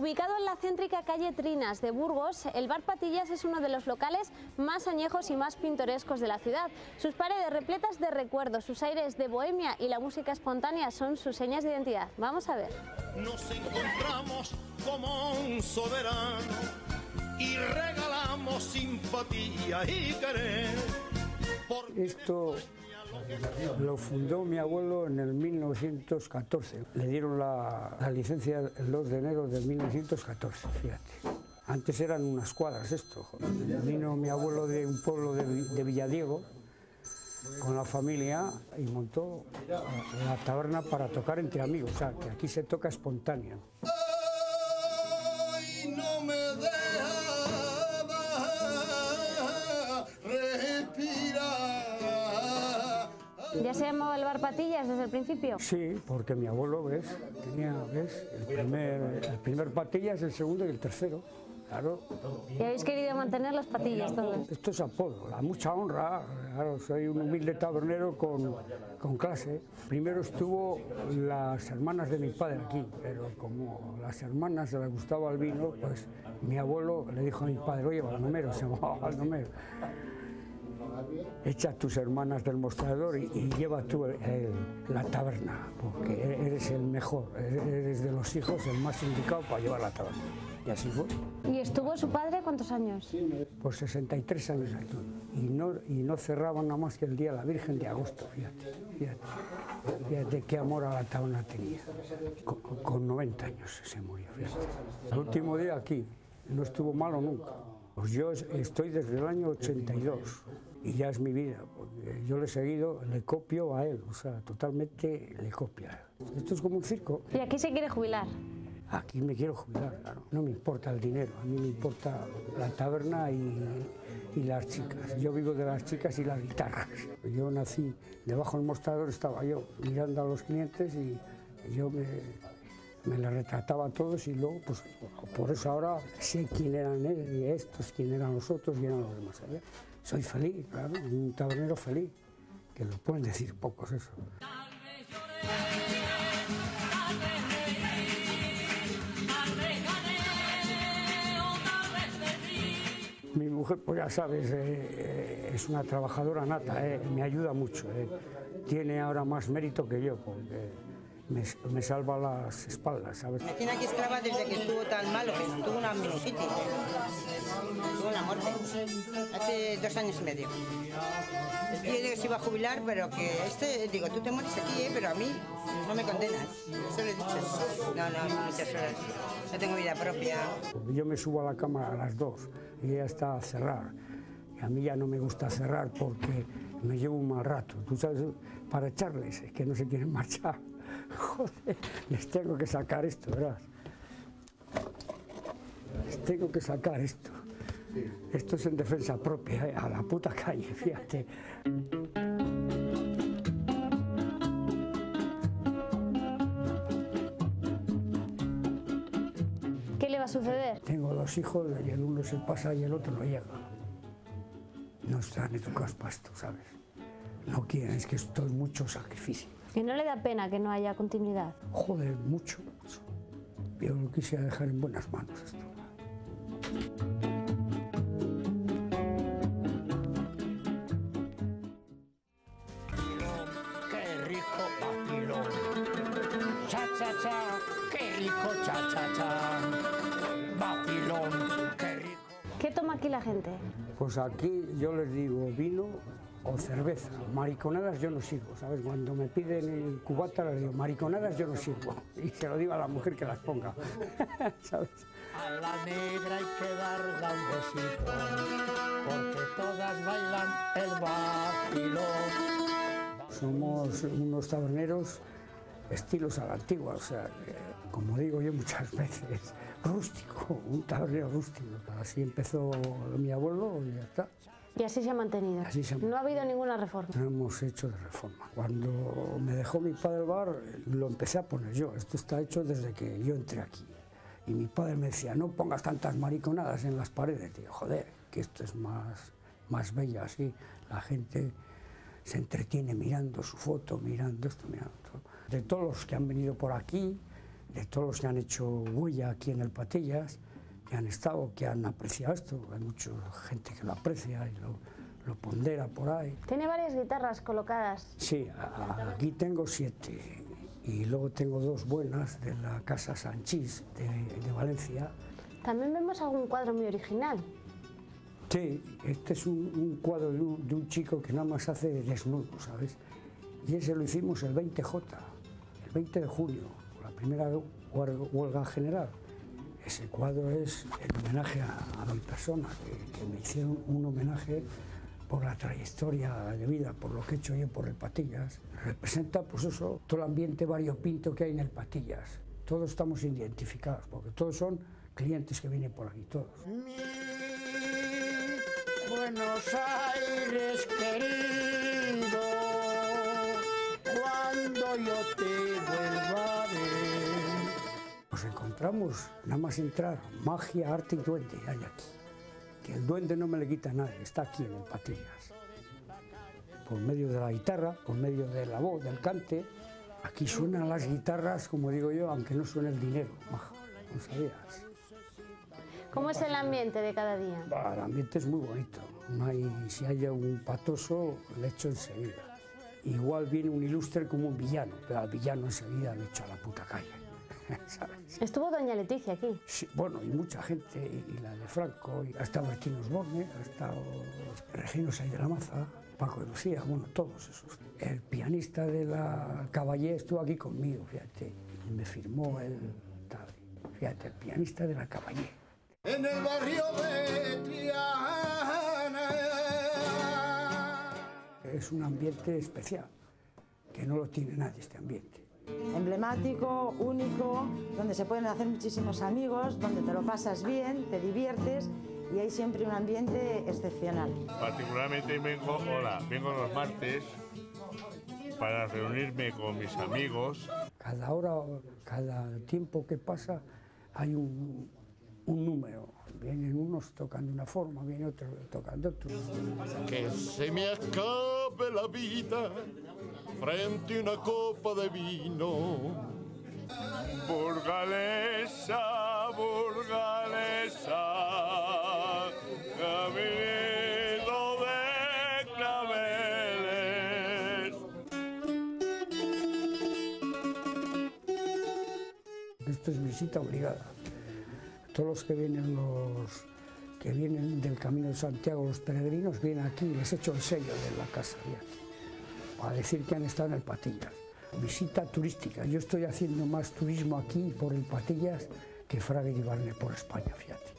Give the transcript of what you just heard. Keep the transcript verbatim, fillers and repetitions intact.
Ubicado en la céntrica calle Trinas de Burgos, el Bar Patillas es uno de los locales más añejos y más pintorescos de la ciudad. Sus paredes repletas de recuerdos, sus aires de bohemia y la música espontánea son sus señas de identidad. Vamos a ver. Nos encontramos como un soberano y regalamos simpatía y querer. Esto lo fundó mi abuelo en el mil novecientos catorce. Le dieron la, la licencia el dos de enero de mil novecientos catorce, fíjate. Antes eran unas cuadras esto. Joder. Vino mi abuelo de un pueblo de, de Villadiego con la familia y montó la taberna para tocar entre amigos. O sea, que aquí se toca espontáneo. Ay, no me deja respirar. ¿Ya se llamaba el Bar Patillas desde el principio? Sí, porque mi abuelo, ¿ves? Tenía, ¿ves? El primer, el primer Patillas, el segundo y el tercero. Claro. ¿Y habéis querido mantener las patillas todas? Esto es apodo, a mucha honra. Claro, soy un humilde tabernero con, con clase. Primero estuvo las hermanas de mi padre aquí, pero como las hermanas les gustaba el vino, pues mi abuelo le dijo a mi padre: oye, Baldomero, se llamaba Baldomero, echa a tus hermanas del mostrador y, y lleva tú el, el, la taberna, porque eres el mejor, eres de los hijos el más indicado para llevar la taberna. Y así fue. ¿Y estuvo su padre cuántos años? Pues sesenta y tres años aquí. Y no, y no cerraban nada más que el día de la Virgen de agosto, fíjate. Fíjate, fíjate qué amor a la taberna tenía. Con, con noventa años se murió, fíjate. El último día aquí, no estuvo malo nunca. Pues yo estoy desde el año ochenta y dos y ya es mi vida, porque yo le he seguido, le copio a él, o sea, totalmente le copia. Esto es como un circo. ¿Y aquí se quiere jubilar? Aquí me quiero jubilar, claro. No me importa el dinero, a mí me importa la taberna y, y las chicas. Yo vivo de las chicas y las guitarras. Yo nací debajo del mostrador, estaba yo mirando a los clientes y yo me, me les retrataba a todos y luego, pues por eso ahora sé quién eran ellos y estos, quién eran los otros y eran los demás. ¿Sabes? Soy feliz, claro, un tabernero feliz, que lo pueden decir pocos eso. Mi mujer, pues ya sabes, eh, es una trabajadora nata, eh, me ayuda mucho. Eh. Tiene ahora más mérito que yo, porque me, me salva las espaldas, ¿sabes? Me tiene aquí esclava desde que estuvo tan malo, que tuvo una meningitis. Tuvo una muerte. Hace dos años y medio. El tío dijo que se iba a jubilar, pero que este, digo, tú te mueres aquí, ¿eh? Pero a mí no me condenas. Eso le he dicho. No, no, muchas horas. No tengo vida propia. Yo me subo a la cama a las dos y ella está a cerrar. Y a mí ya no me gusta cerrar porque me llevo un mal rato. Tú sabes, para echarles, es que no se quieren marchar. Joder, les tengo que sacar esto, ¿verdad? Les tengo que sacar esto. Esto es en defensa propia, ¿eh? A la puta calle, fíjate. ¿Qué le va a suceder? Tengo dos hijos y el uno se pasa y el otro no llega. No están educados para esto, ¿sabes? No quieren, es que esto es mucho sacrificio. ¿Que no le da pena que no haya continuidad? Joder, mucho, mucho. Yo lo quisiera dejar en buenas manos esto. ¡Qué rico vacilón! ¡Cha, cha, cha! ¡Qué rico, cha, cha, cha! ¡Vacilón! ¡Qué rico! ¿Qué toma aquí la gente? Pues aquí yo les digo vino o cerveza. Mariconadas yo no sirvo, ¿sabes? Cuando me piden el cubata les digo mariconadas yo no sirvo. Y se lo digo a la mujer que las ponga, ¿sabes? A la negra hay que darle un besito, porque todas bailan el vacilón. Somos unos taberneros estilos a la antigua, o sea, que, como digo yo muchas veces, rústico, un tabernero rústico. Así empezó mi abuelo y ya está. Y así se ha mantenido. Así se ha No ha habido ninguna reforma. No hemos hecho de reforma. Cuando me dejó mi padre el bar, lo empecé a poner yo. Esto está hecho desde que yo entré aquí. Y mi padre me decía, no pongas tantas mariconadas en las paredes. Digo, joder, que esto es más, más bello así. La gente se entretiene mirando su foto, mirando esto, mirando todo. De todos los que han venido por aquí, de todos los que han hecho huella aquí en el Patillas, que han estado, que han apreciado esto. Hay mucha gente que lo aprecia y lo, lo pondera por ahí. Tiene varias guitarras colocadas. Sí, a, aquí tengo siete y luego tengo dos buenas de la Casa Sanchís de, de Valencia. También vemos algún cuadro muy original. Sí, este es un, un cuadro de un, de un chico que nada más hace desnudo, ¿sabes? Y ese lo hicimos el veinte J, el veinte de junio, la primera huelga general. Ese cuadro es el homenaje a, a mi persona, que, que me hicieron un homenaje por la trayectoria de vida, por lo que he hecho yo por el Patillas. Representa, pues eso, todo el ambiente variopinto que hay en el Patillas. Todos estamos identificados, porque todos son clientes que vienen por aquí, todos. Buenos Aires querido, cuando yo te vuelva a ver. Nos encontramos, nada más entrar, magia, arte y duende hay aquí. Que el duende no me le quita a nadie, está aquí en el Patillas. Por medio de la guitarra, por medio de la voz, del cante. Aquí suenan las guitarras, como digo yo, aunque no suene el dinero, maja, no sabías. ¿Cómo es el ambiente de cada día? Bah, el ambiente es muy bonito. No hay, si hay un patoso, le echo enseguida. Igual viene un ilustre como un villano, pero al villano enseguida le echo a la puta calle. ¿Sabes? Estuvo doña Leticia aquí. Sí, bueno, y mucha gente, y la de Franco, y ha estado Martín Osborne, ha estado Regino Saiz de la Maza, Paco de Lucía, bueno, todos esos. El pianista de la Caballé estuvo aquí conmigo, fíjate, y me firmó el tal, fíjate, el pianista de la Caballé. En el barrio de Triana. Es un ambiente especial, que no lo tiene nadie este ambiente. Emblemático, único, donde se pueden hacer muchísimos amigos, donde te lo pasas bien, te diviertes y hay siempre un ambiente excepcional. Particularmente vengo, hola, vengo los martes para reunirme con mis amigos. Cada hora, cada tiempo que pasa hay un, un número. Vienen unos tocando una forma, viene otro tocando otro. Que se me acabe la vida frente a una copa de vino. Burgalesa, burgalesa, camino de claveles. Esto es visita obligada. Todos los que vienen, los que vienen del Camino de Santiago, los peregrinos, vienen aquí y les echo el sello de la casa, fíjate, para decir que han estado en el Patillas. Visita turística. Yo estoy haciendo más turismo aquí por el Patillas que Fraga y Barne por España, fíjate.